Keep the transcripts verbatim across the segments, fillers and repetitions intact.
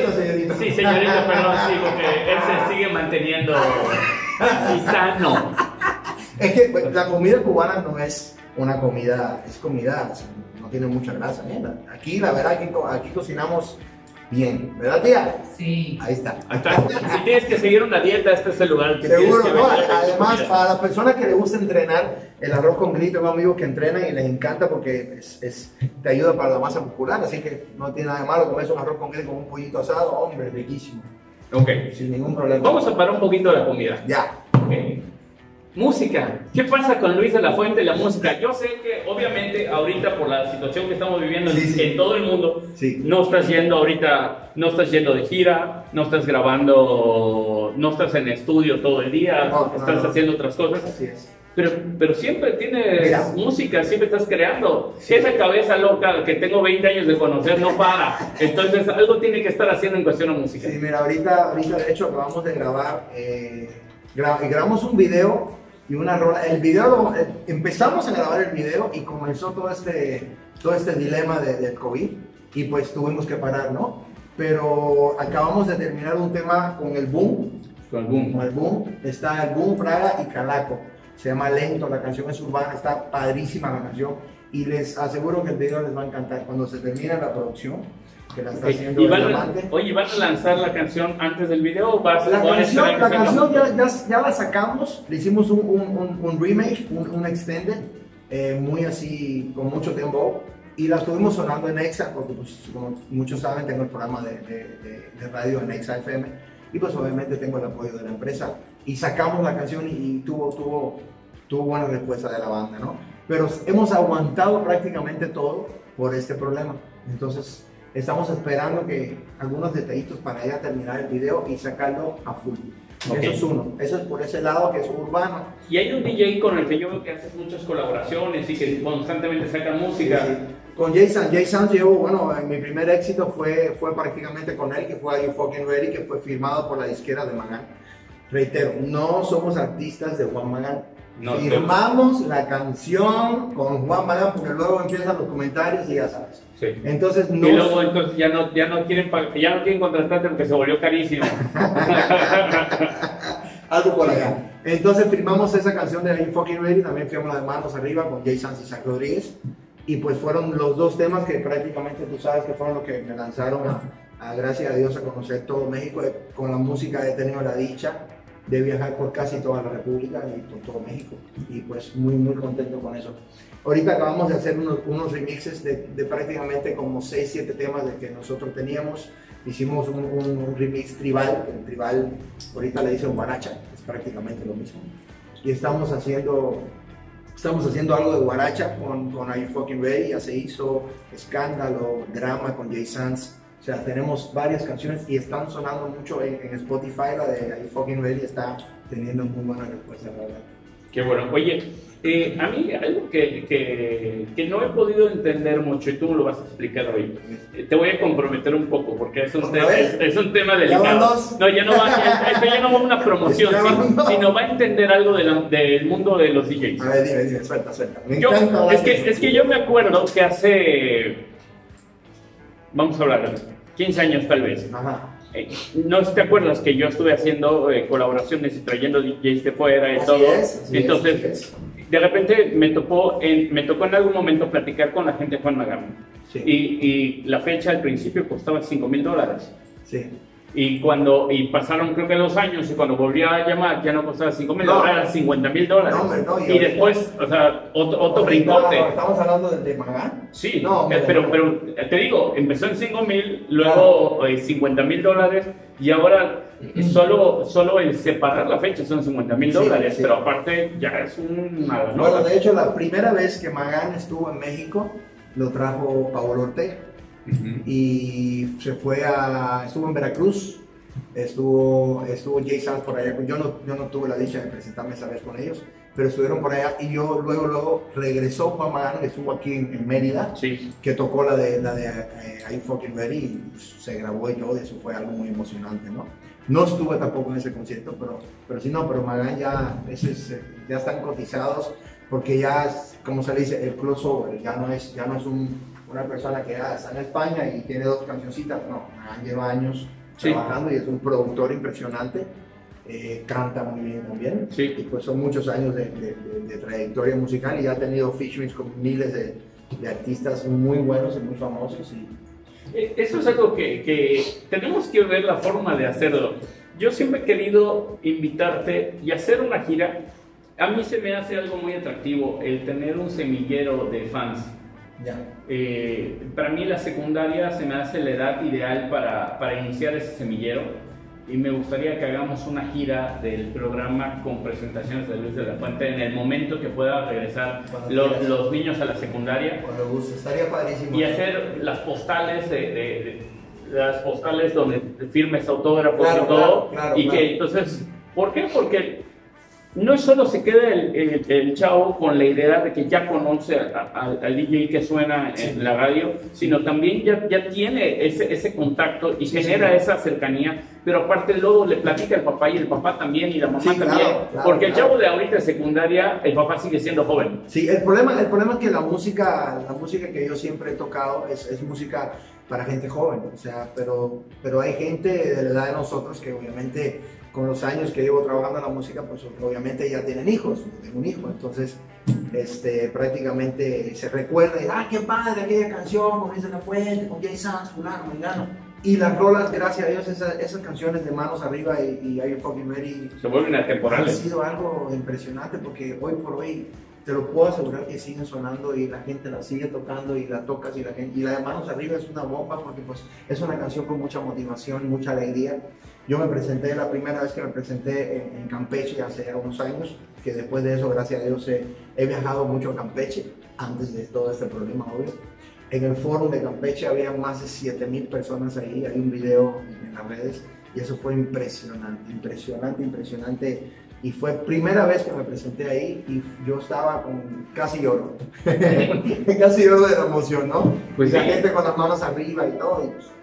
señorita, señorita. Sí, señorita, perdón, sí, porque él se sigue manteniendo y sano. Es que pues, la comida cubana no es una comida, es comida, no tiene mucha grasa, mierda. Aquí, la verdad, aquí, aquí cocinamos bien, ¿verdad, tía? Sí. Ahí está. Hasta, si tienes que seguir una dieta, este es el lugar que Seguro, tienes que no, venir a además, comida. para las personas que les gusta entrenar, el arroz con grito, tengo amigos que entrenan y les encanta porque es, es, te ayuda para la masa muscular, así que no tiene nada de malo comerse un arroz con grito con un pollito asado, hombre, riquísimo, Ok. sin ningún problema. Vamos a parar un poquito la comida. Ya. Ok. Música. ¿Qué pasa con Luis de la Fuente y la música? Yo sé que obviamente ahorita por la situación que estamos viviendo Sí, en, sí. en todo el mundo, Sí. no estás yendo ahorita, no estás yendo de gira, no estás grabando, no estás en estudio todo el día, No, no, estás no. haciendo otras cosas. Así es. Pero, pero siempre tienes Mira. música, siempre estás creando. Sí. Esa cabeza loca que tengo veinte años de conocer no para. Entonces algo tiene que estar haciendo en cuestión de música. Sí, mira, ahorita, ahorita de hecho acabamos de grabar, eh, gra- grabamos un video y una rola. El video, lo- eh, empezamos a grabar el video y comenzó todo este, todo este dilema de, del COVID y pues tuvimos que parar, ¿no? Pero acabamos de terminar un tema con el Boom, Con boom. con el Boom, está el Boom, Praga y Calaco. Se llama Lento, la canción es urbana, está padrísima la canción y les aseguro que el video les va a encantar. Cuando se termine la producción, que la está haciendo Y el van a, diamante. oye, ¿van a lanzar la canción antes del video o vas La o van a canción, esperar la que salga? canción ya, ya, ya la sacamos, le hicimos un, un, un, un remake, un, un extended, eh, muy así, con mucho tiempo, y la estuvimos sonando en Exa, porque pues, como muchos saben, tengo el programa de, de, de, de radio en Exa F M, y pues obviamente tengo el apoyo de la empresa, y sacamos la canción y, y tuvo, tuvo, tuvo buena respuesta de la banda, ¿no? Pero hemos aguantado prácticamente todo por este problema, entonces estamos esperando que algunos detallitos para ya terminar el video y sacarlo a full. Ok. Eso es uno, eso es por ese lado que es urbano. Y hay un D J con el que yo veo que haces muchas colaboraciones y que constantemente sacan música. Sí, sí. Con Jason, Jason llevo, bueno, mi primer éxito fue, fue prácticamente con él, que fue Are You Fucking Ready, que fue firmado por la disquera de Magán. Reitero, no somos artistas de Juan Magán. No, Firmamos la canción con Juan Magán porque luego empiezan los comentarios y ya sabes. Sí. Entonces no. Y luego entonces ya no, ya no quieren pag- ya no quieren contratarte porque se volvió carísimo. Algo por allá. Entonces firmamos esa canción de Are You Fucking Ready, también firmamos la de Manos Arriba con Jay Sanz y Zach Rodríguez. Y pues fueron los dos temas que prácticamente tú sabes que fueron los que me lanzaron a, a gracias a Dios, a conocer todo México. Con la música he tenido la dicha de viajar por casi toda la República y por todo México. Y pues muy, muy contento con eso. Ahorita acabamos de hacer unos, unos remixes de, de prácticamente como seis siete temas de que nosotros teníamos. Hicimos un, un remix tribal, el tribal ahorita le dicen guaracha, es prácticamente lo mismo. Y estamos haciendo, estamos haciendo algo de guaracha con, con Are You Fucking Ready, ya se hizo Escándalo, Drama con Jay Sanz. O sea, tenemos varias canciones y están sonando mucho en, en Spotify, la de Are You Fucking Ready está teniendo muy buena respuesta, la verdad. Qué bueno. Oye, eh, a mí algo que, que, que no he podido entender mucho y tú me lo vas a explicar hoy. Eh, te voy a comprometer un poco porque es un, ¿Otra tema, vez? es, es un tema ¿Ya delicado. van dos? No, ya no va, ya- esto ya no va a una promoción, Ya van sino, dos. sino va a entender algo de la- del mundo de los D Js. A ver, dime, dime, suelta, suelta. Me Yo- encanta hablar es, de que, eso. es que yo me acuerdo que hace, vamos a hablar, quince años tal vez. Ajá. Eh, no sé si te acuerdas que yo estuve haciendo eh, colaboraciones y trayendo D Js de fuera y Así todo. es, así Entonces, es, así de repente me tocó, en, me tocó en algún momento platicar con la gente de Juan Magán. Sí. Y, y la fecha al principio costaba cinco mil dólares. Sí. Y cuando y pasaron creo que dos años y cuando volví a llamar ya no costaba cinco mil, No. ahora era cincuenta mil dólares. No, hombre, no, y y ahorita- después, o sea, otro, otro Ahorita brincote. Estamos hablando de, de Magán. Sí, No, hombre, eh, pero, no. pero eh, te digo, empezó en cinco mil, luego eh, cincuenta mil dólares y ahora eh, solo, solo el separar la fecha son cincuenta mil Sí, dólares, sí. pero aparte ya es una Bueno, ganada. de hecho, la primera vez que Magán estuvo en México, lo trajo Paolo Ortega. Ujú. Y se fue a, estuvo en Veracruz, estuvo, estuvo Jay Sanz por allá, yo no, yo no tuve la dicha de presentarme esa vez con ellos, pero estuvieron por allá y yo luego, luego regresó Juan Magán, que estuvo aquí en, en Mérida, Sí. que tocó la de, la de eh, Are You Fucking Ready y pues, se grabó y todo, y eso fue algo muy emocionante, ¿no? No estuve tampoco en ese concierto, pero, pero sí, no, pero Magán ya, ese es, eh, ya están cotizados porque ya, es, como se le dice, el crossover, ya no es, ya no es un, una persona que ah, está en España y tiene dos cancioncitas, no, lleva años sí. trabajando y es un productor impresionante, eh, canta muy bien también, sí. y pues son muchos años de, de, de, de trayectoria musical y ha tenido featurings con miles de, de artistas muy buenos y muy famosos. Y... Eso es algo que, que tenemos que ver la forma de hacerlo. Yo siempre he querido invitarte y hacer una gira. A mí se me hace algo muy atractivo el tener un semillero de fans. Ya. Eh, para mí la secundaria se me hace la edad ideal para, para iniciar ese semillero y me gustaría que hagamos una gira del programa con presentaciones de Luis de la Fuente en el momento que pueda regresar los, los niños a la secundaria. Cuando guste, estaría padrísimo. Y hacer las postales de, de, de las postales donde firmes autógrafos claro, y todo. Claro, claro, y claro. que entonces, ¿por qué? Porque no solo se queda el, el, el chavo con la idea de que ya conoce a, a, al D J que suena en sí. la radio, sino también ya, ya tiene ese, ese contacto y sí, genera sí. esa cercanía, pero aparte luego le platica el papá y el papá también y la mamá sí, también, claro, claro, porque claro. el chavo de ahorita de secundaria, el papá sigue siendo joven. Sí, el problema, el problema es que la música, la música que yo siempre he tocado es, es música para gente joven, o sea, pero, pero hay gente de la edad de nosotros que obviamente con los años que llevo trabajando en la música, pues obviamente ya tienen hijos, yo tengo un hijo, entonces este, prácticamente se recuerda, y, ah, qué padre aquella canción con Luis de la Fuente, con Jay Sanz, fulano, mengano, y las rolas, gracias a Dios, esas, esas canciones de Manos Arriba y, y Are You Fucking Ready se vuelven atemporales. Han sido algo impresionante porque hoy por hoy te lo puedo asegurar que siguen sonando y la gente la sigue tocando y la tocas y la gente, y la de Manos Arriba es una bomba porque pues es una canción con mucha motivación, mucha alegría. Yo me presenté, la primera vez que me presenté en, en Campeche hace unos años, que después de eso, gracias a Dios, he, he viajado mucho a Campeche, antes de todo este problema, obvio. En el foro de Campeche había más de siete mil personas ahí, hay un video en, en las redes, y eso fue impresionante, impresionante, impresionante. Y fue primera vez que me presenté ahí y yo estaba con casi lloro, casi lloro de la emoción, ¿no? Pues la sí. gente con las manos arriba y todo. Y pues...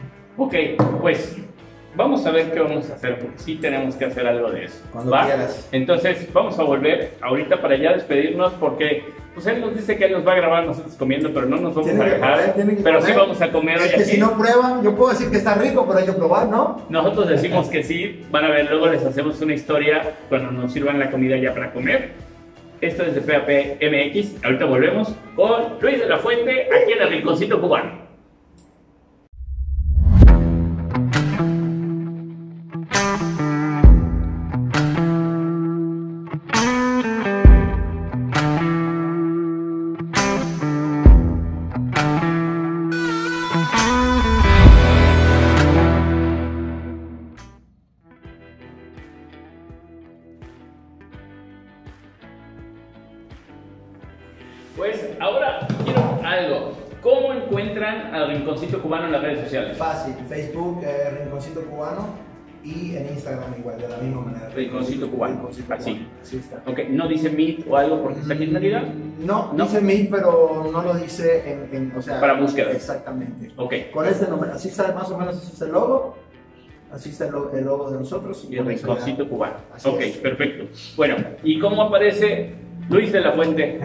Ok, pues vamos a ver qué vamos a hacer, porque sí tenemos que hacer algo de eso. Cuando ¿va? quieras. Entonces vamos a volver ahorita para ya despedirnos, porque pues él nos dice que él nos va a grabar nosotros comiendo, pero no nos vamos Tiene a dejar. Comer, pero comer. sí vamos a comer. Es que aquí. si no prueban, yo puedo decir que está rico, pero hay que probar, ¿no? Nosotros decimos que sí, van a ver, luego les hacemos una historia cuando nos sirvan la comida ya para comer. Esto es de P A P M X, ahorita volvemos con Luis de la Fuente, aquí en el Rinconcito Cubano. Pues ahora quiero algo. ¿Cómo encuentran al Rinconcito Cubano en las redes sociales? Fácil, Facebook, eh, Rinconcito Cubano, y en Instagram igual, de la misma manera. Rinconcito Cubano, Rinconcito así. Cubano. Así está. Ok, ¿no dice Meet o algo porque está aquí en realidad? No, ¿No? dice Meet, pero no lo dice en, en o sea... Para búsqueda. Exactamente. Ok. Con este nombre, así está más o menos, así está el logo, así está el logo, el logo de nosotros. Y el Rinconcito ya... Cubano. Así Ok, es. perfecto. Bueno, ¿y cómo aparece Luis de la Fuente?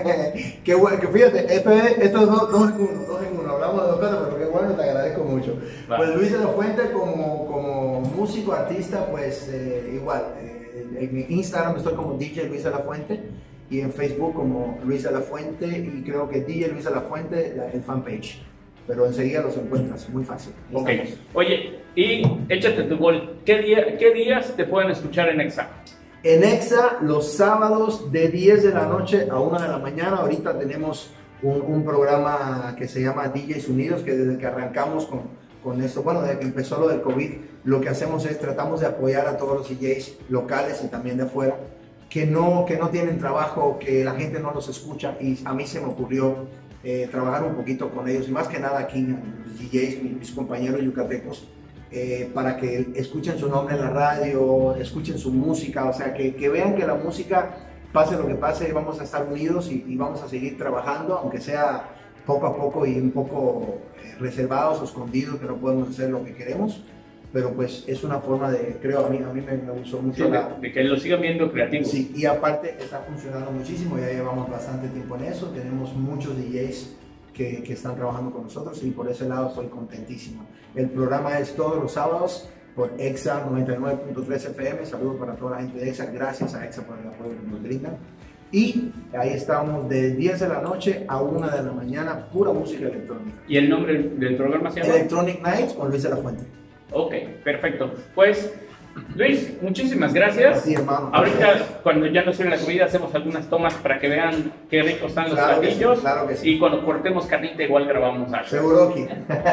Qué bueno, que fíjate, esto es, esto es dos, dos en uno, dos en uno, hablamos de dos cosas, pero qué bueno, te agradezco mucho. Va. Pues Luis de la Fuente como, como músico, artista, pues eh, igual, eh, en Instagram estoy como D J Luis de la Fuente y en Facebook como Luis de la Fuente y creo que D J Luis de la Fuente, la, el fanpage. Pero enseguida los encuentras, muy fácil. Ok. Estamos. Oye, y échate tu gol. ¿Qué, día, ¿Qué días te pueden escuchar en Exa? En Exa, los sábados de diez de la noche a una de la mañana. Ahorita tenemos un, un programa que se llama D Js Unidos, que desde que arrancamos con, con esto, bueno, desde que empezó lo del COVID, lo que hacemos es tratamos de apoyar a todos los D Js locales y también de afuera, que no, que no tienen trabajo, que la gente no los escucha, y a mí se me ocurrió eh, trabajar un poquito con ellos, y más que nada aquí, los D Js, mis, mis compañeros yucatecos, Eh, para que escuchen su nombre en la radio, escuchen su música, o sea, que, que vean que la música, pase lo que pase, vamos a estar unidos y, y vamos a seguir trabajando, aunque sea poco a poco y un poco eh, reservados o escondidos, que no podemos hacer lo que queremos, pero pues es una forma de, creo, a mí, a mí me, me gustó mucho. Sí, la, de, de que lo sigan viendo creativo. Sí, y aparte está funcionando muchísimo, ya llevamos bastante tiempo en eso, tenemos muchos D Js que, que están trabajando con nosotros y por ese lado estoy contentísimo. El programa es todos los sábados por EXA noventa y nueve punto tres F M. Saludos para toda la gente de EXA. Gracias a EXA por el apoyo que nos brindan. Y ahí estamos de diez de la noche a una de la mañana, pura música electrónica. ¿Y el nombre del programa se llama? Electronic Nights con Luis de la Fuente. Ok, perfecto. Pues, Luis, muchísimas gracias. Sí, hermano. Ahorita, cuando ya nos sirve la comida, hacemos algunas tomas para que vean qué ricos están los Claro que platillos. sí, claro que sí. Y cuando cortemos carnita, igual grabamos algo. Seguro que.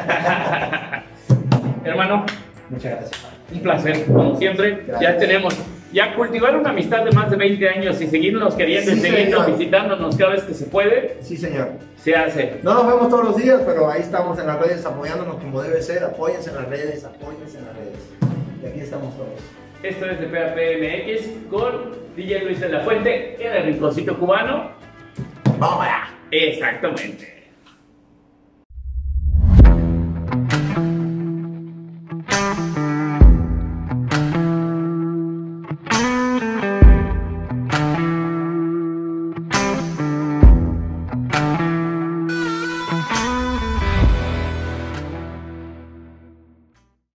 Hermano, Muchas gracias. un placer, como siempre. Gracias. Ya tenemos, ya cultivar una amistad de más de veinte años y seguirnos queriendo y Sí, seguirnos señor. visitándonos cada vez que se puede, Sí, señor. se hace. No nos vemos todos los días, pero ahí estamos en las redes apoyándonos como debe ser. Apóyense en las redes, apóyense en las redes. Y aquí estamos todos. Esto es de P A P M X con D J Luis de la Fuente en el Rinconcito Cubano. ¡Vamos allá! Exactamente.